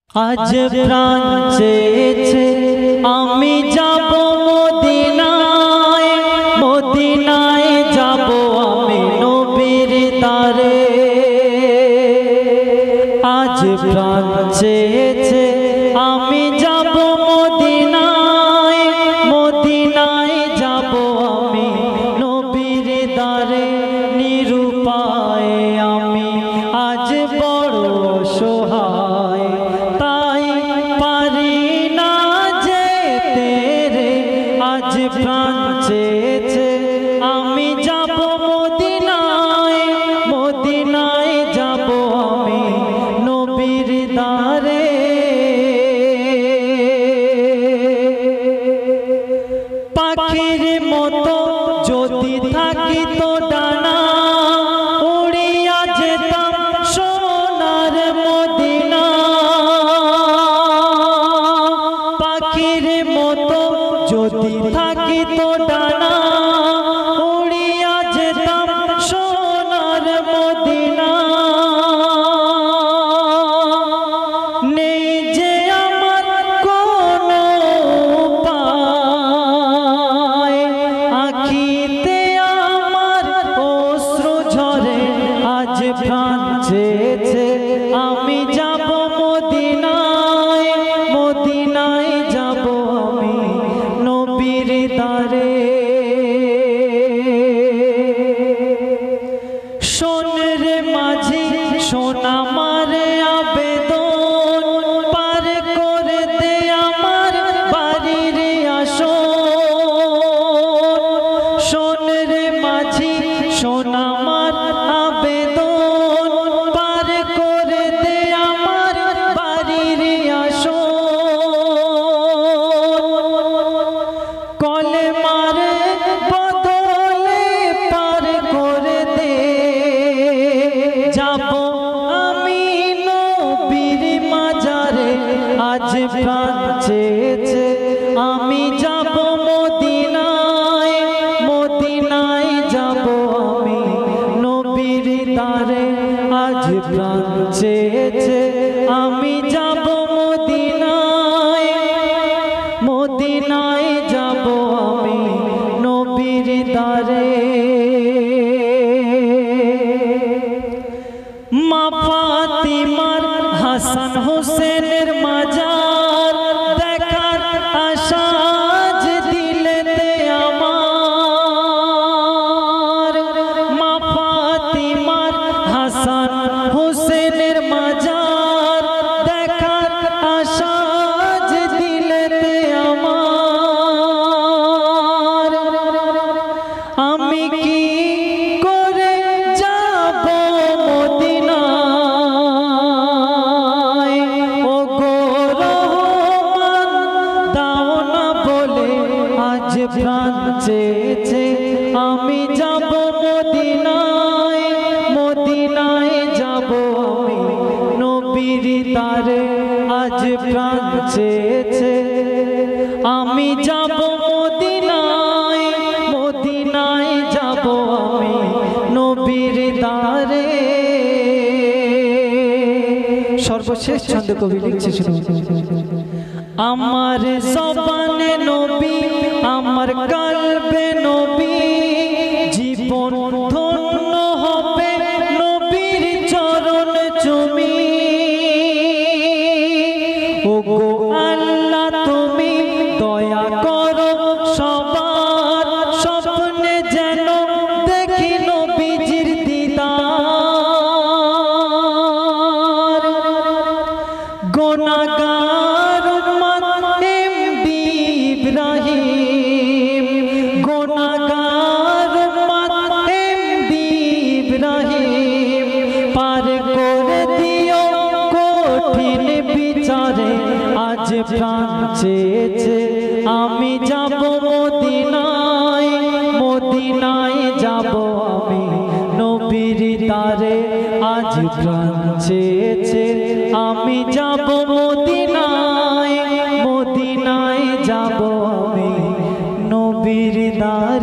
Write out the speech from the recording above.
আজ প্রাণ চেয়েছে আমি যাব মদিনায়, মদিনায় যাব আমি নবীর দ্বারে। আজ প্রাণ চেয়েছে আমি যাব মদিনায়, মদিনায় যাব আমি নবীর দ্বারে। নিরুপায় আমি আজ বড় অসহায়, তাই পারি না যেতে রে। আজ প্রাণ চেয়েছে আমি যাব মদিনায়, মদিনায় যাব আমি নবীর দ্বারে। পাখির মতো যদি থাকিত ডানা, উড়িয়া যেতাম সোনার মদিনা। পাখির মতো যদি থাকিত ডানা, উড়িয়া যেতাম সোনার মদিনা। নেই যে আমার কোনো উপায়, আখিতে আমার অশ্রু ঝরে। আজ প্রাণ চেয়েছে আমি যাব মদিনায়, মদিনায় যাব আমি নবীর দ্বারে। শোন রে মাঝি শোন আমার আবেদন, পার করে দে আমার বাড়ির আসন। শোন রে মাঝি শোন আমার আবেদন, পার করে দে আমার বাড়ির আসন। কলেমার বদলে পার করে দে, যাব আমি নবীর মাজারে। আজ প্রাণ চেয়েছে আমি যাব মদিনায়, মদিনায় যাব আমি নবীর দ্বারে। আজ প্রাণ চেয়েছে আমি যাব মদিনায়, মদিনায় যাব আমি নবীর দ্বারে। মা ফাতিমার হাসান হোসেনের মাজার দেখার আশা যে দিলেতে আমার। মা ফাতিমার হাসান হোসেনের মাজার দেখার আশা যে দিলেতে আমার। আমি কি করে যাব মদিনায়, ও গো রহমান দাও না বলে। আজ প্রাণ চেয়েছে আমি যাব মদিনায়, মদিনায় যাব আমি নবীর দ্বারে। আজ প্রাণ চেয়েছে আমি যাব মদিনায়, মদিনায় যাব আমি নবীর দ্বারে। সর্বশেষ ছন্দ কবি লিখছে শুনুন। আমার জবানে নবী, আমার কলবে নবী, জীবন ধন্য হবে নবীর চরণ চুমি। ও গো আল্লাহ তুমি দয়া করো সবার স্বপ্নে যেন দেখি নবীজির দিদার। গুনাহগার উম্মত এমডি ইব্রাহিম, গুনাহগার উম্মত এমডি ইব্রাহিম, পার করে দিও কঠিন বিচারে। আজ প্রাণ চেয়েছে আমি যাব মদিনায়, মদিনায় যাব আমি নবীর দ্বারে। আজ প্রাণ চেয়েছে আমি যাব মদিনায়, মদিনায় যাব আমি নবীর দ্বারে।